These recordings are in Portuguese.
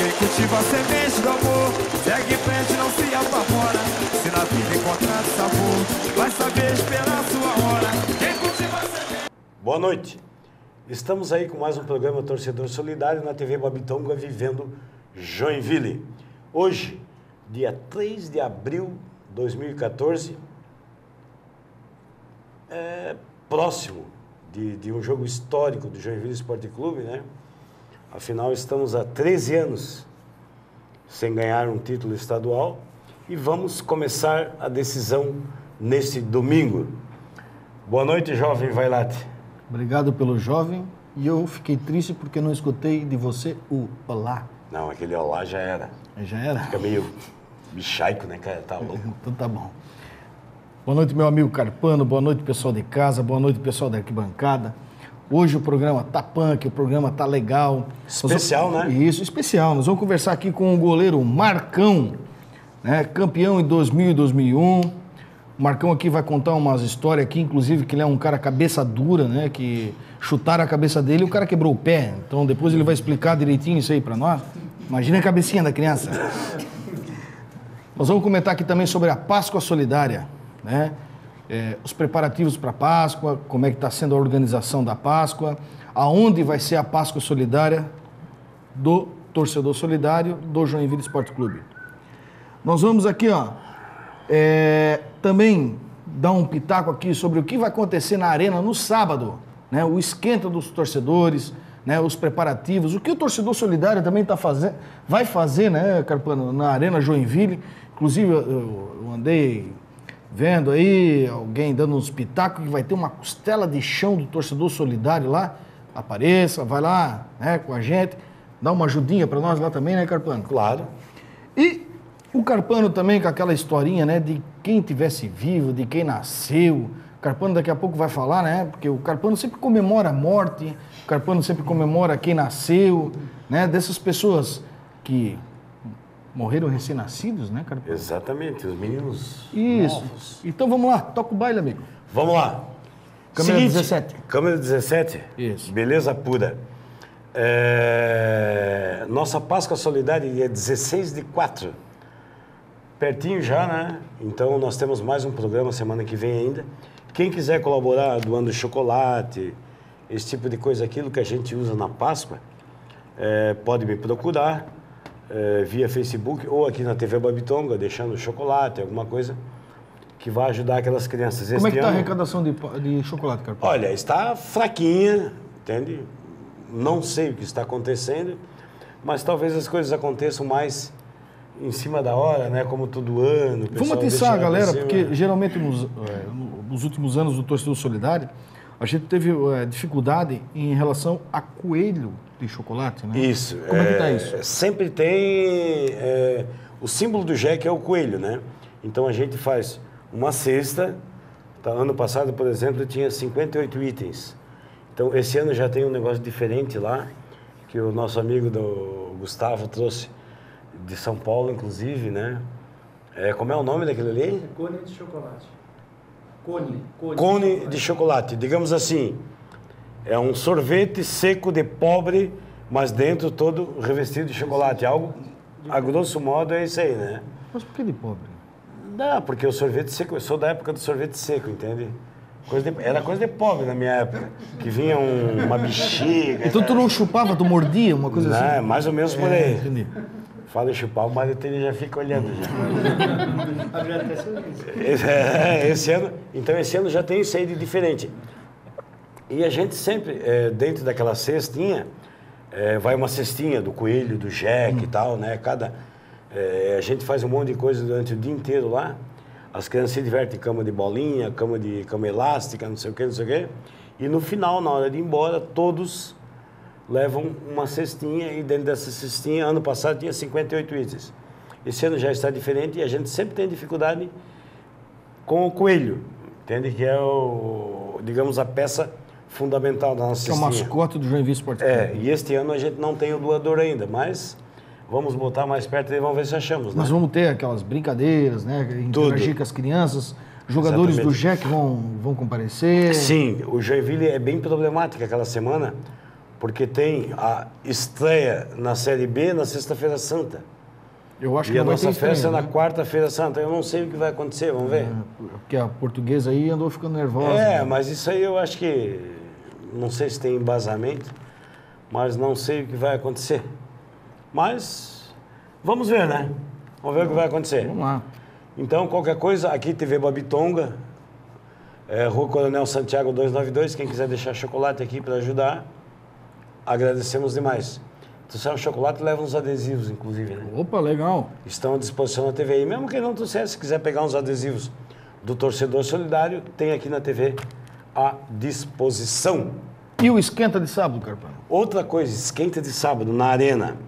Quem cultiva a semente do amor segue em frente, não se apavora. Se na vida encontrar sabor, vai saber esperar a sua hora. Quem cultiva a semente... Boa noite. Estamos aí com mais um programa Torcedor Solidário na TV Babitonga, vivendo Joinville. Hoje, dia 3 de abril de 2014, próximo de um jogo histórico do Joinville Esporte Clube, né? Afinal, estamos há 13 anos sem ganhar um título estadual e vamos começar a decisão nesse domingo. Boa noite, jovem Vailate. Obrigado pelo jovem, e eu fiquei triste porque não escutei de você o olá. Não, aquele olá já era. Já era? Fica meio bichaico, né, cara? Tá louco. Então tá bom. Boa noite, meu amigo Carpano, boa noite, pessoal de casa, boa noite, pessoal da arquibancada. Hoje o programa tá punk, o programa tá legal. Especial, né? Isso, especial. Nós vamos conversar aqui com o goleiro Marcão, né? Campeão em 2000 e 2001. O Marcão aqui vai contar umas histórias aqui, inclusive que ele é um cara cabeça dura, né? Que chutaram a cabeça dele e o cara quebrou o pé. Então depois ele vai explicar direitinho isso aí pra nós. Imagina a cabecinha da criança. Nós vamos comentar aqui também sobre a Páscoa Solidária, né? Os preparativos para a Páscoa, como é que está sendo a organização da Páscoa, aonde vai ser a Páscoa Solidária do Torcedor Solidário do Joinville Esporte Clube. Nós vamos aqui, ó, também dar um pitaco aqui sobre o que vai acontecer na Arena no sábado, né? O esquenta dos torcedores, né? Os preparativos, o que o Torcedor Solidário também vai fazer, né, Carpano, na Arena Joinville. Inclusive, eu andei vendo aí alguém dando uns pitacos que vai ter uma costela de chão do Torcedor Solidário lá. Apareça, vai lá, né, com a gente, dá uma ajudinha para nós lá também, né, Carpano? Claro. E o Carpano também com aquela historinha, né, de quem tivesse vivo, de quem nasceu. O Carpano daqui a pouco vai falar, né, porque o Carpano sempre comemora a morte, o Carpano sempre comemora quem nasceu, né, dessas pessoas que morreram recém-nascidos, né, Carpano? Exatamente, os meninos Isso. novos. Então vamos lá, toca o baile, amigo. Vamos lá. Câmera 17. Câmera 17? Isso. Beleza pura. Nossa Páscoa Solidária é 16/4. Pertinho já, né? Então nós temos mais um programa semana que vem ainda. Quem quiser colaborar doando chocolate, esse tipo de coisa, aquilo que a gente usa na Páscoa, pode me procurar via Facebook ou aqui na TV Babitonga, deixando chocolate, alguma coisa que vai ajudar aquelas crianças. Como é que está a arrecadação de chocolate, Carpano? Olha, está fraquinha, entende? Não sei o que está acontecendo, mas talvez as coisas aconteçam mais em cima da hora, né? Como todo ano. Vamos atiçar a galera, porque geralmente nos últimos anos do Torcedor Solidário, a gente teve dificuldade em relação a coelho de chocolate, né? Isso. Como é que está isso? Sempre tem... o símbolo do Jack é o coelho, né? Então a gente faz uma cesta. Tá? Ano passado, por exemplo, tinha 58 itens. Então esse ano já tem um negócio diferente lá, que o nosso amigo do Gustavo trouxe de São Paulo, inclusive, né? Como é o nome daquele ali? Cone de chocolate. Cone de chocolate. Digamos assim, é um sorvete seco de pobre, mas dentro todo revestido de chocolate. Algo, a grosso modo, é isso aí, né? Mas por que de pobre? Não, porque o sorvete seco, eu sou da época do sorvete seco, entende? Era coisa de pobre na minha época, que vinha uma bexiga. Então tu não chupava, tu mordia, uma coisa Não, assim? mais ou menos por aí. Entendi. Fala em chupar, o marido já fica olhando. Esse ano já tem isso aí de diferente. E a gente sempre, dentro daquela cestinha, vai uma cestinha do coelho, do Jack e tal, né? A gente faz um monte de coisa durante o dia inteiro lá. As crianças se divertem em cama de bolinha, cama elástica, não sei o quê, não sei o quê. E no final, na hora de ir embora, todos levam uma cestinha, e dentro dessa cestinha, ano passado tinha 58 itens. Esse ano já está diferente e a gente sempre tem dificuldade com o coelho, entende? Que é digamos, a peça fundamental da nossa cestinha. Que é o mascote do Joinville Esporte Clube. E este ano a gente não tem o doador ainda, mas vamos botar mais perto e vamos ver se achamos, né? Nós vamos ter aquelas brincadeiras, né? Interagir com as crianças. Jogadores do Jack vão comparecer. Sim, o Joinville é bem problemático aquela semana, porque tem a estreia na Série B na Sexta-feira Santa. Eu acho E que a não vai nossa ter festa é estreia, na né? Quarta-feira Santa. Eu não sei o que vai acontecer, vamos ver. Porque a portuguesa aí andou ficando nervosa. É, né? mas isso aí eu acho que... Não sei se tem embasamento, mas não sei o que vai acontecer. Mas vamos ver, né? Vamos ver o que vai acontecer. Vamos lá. Então, qualquer coisa, aqui TV Babitonga, Rua Coronel Santiago 292, quem quiser deixar chocolate aqui para ajudar, agradecemos demais. Trouxer um chocolate, leva uns adesivos, inclusive, né? Opa, legal. Estão à disposição na TV aí. Mesmo quem não trouxer, se quiser pegar uns adesivos do Torcedor Solidário, tem aqui na TV à disposição. E o esquenta de sábado, Carpano? Outra coisa, esquenta de sábado na Arena.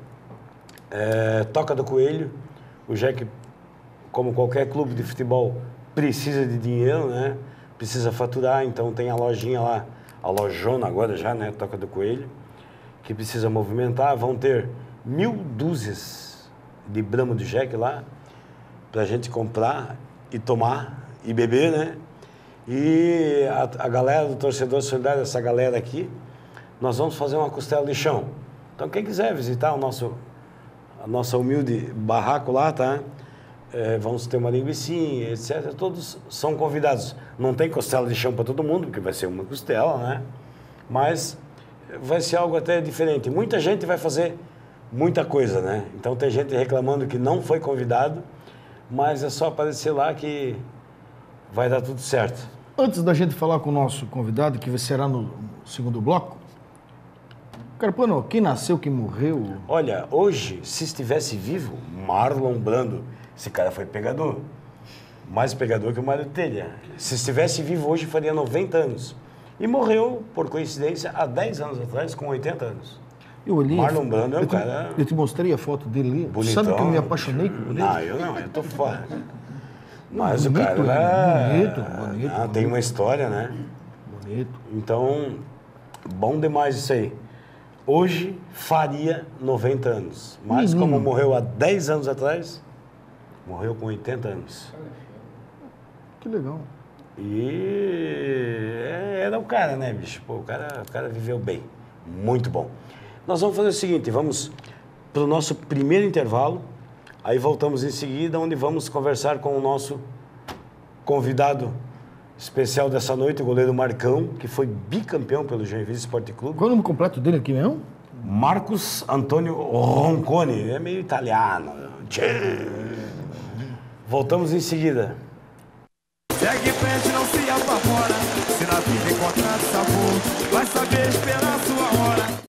Toca do Coelho. O Jack, como qualquer clube de futebol, precisa de dinheiro, né? Precisa faturar, então tem a lojinha lá, a lojona agora já, né? Toca do Coelho, que precisa movimentar. Vão ter 1000 dúzias de Brahma do Jack lá, pra gente comprar e tomar e beber, né? E a galera do Torcedor Solidário, essa galera aqui, nós vamos fazer uma costela de chão. Então, quem quiser visitar a nossa humilde barraco lá, tá? Vamos ter uma linguicinha, etc. Todos são convidados. Não tem costela de chão para todo mundo, porque vai ser uma costela, né? Mas vai ser algo até diferente. Muita gente vai fazer muita coisa, né? Então, tem gente reclamando que não foi convidado, mas é só aparecer lá que vai dar tudo certo. Antes da gente falar com o nosso convidado, que será no segundo bloco, Carpano, quem nasceu, quem morreu? Olha, hoje, se estivesse vivo, Marlon Brando, esse cara foi pegador. Mais pegador que o Mário Telha. Se estivesse vivo hoje, faria 90 anos. E morreu, por coincidência, há 10 anos atrás, com 80 anos. Eu olhei. Marlon Brando é um cara... Eu te mostrei a foto dele. Bonitão. Sabe que eu me apaixonei por ele? Não, eu tô fora. Mas bonito, o cara... bonito. Tem uma história, né? Bonito. Então, bom demais isso aí. Hoje faria 90 anos. Mas como morreu há 10 anos atrás, morreu com 80 anos. Que legal. E era o cara, né, bicho? Pô, o cara viveu bem. Muito bom. Nós vamos fazer o seguinte, vamos para o nosso primeiro intervalo, aí voltamos em seguida, onde vamos conversar com o nosso convidado especial dessa noite, o goleiro Marcão, que foi bicampeão pelo Joinville Esporte Clube. Qual é o nome completo dele aqui mesmo? Marcos Antônio Roncone, é meio italiano. Voltamos em seguida. Segue em frente, não se apavora. Se na vida encontrar sabor, vai saber esperar sua hora.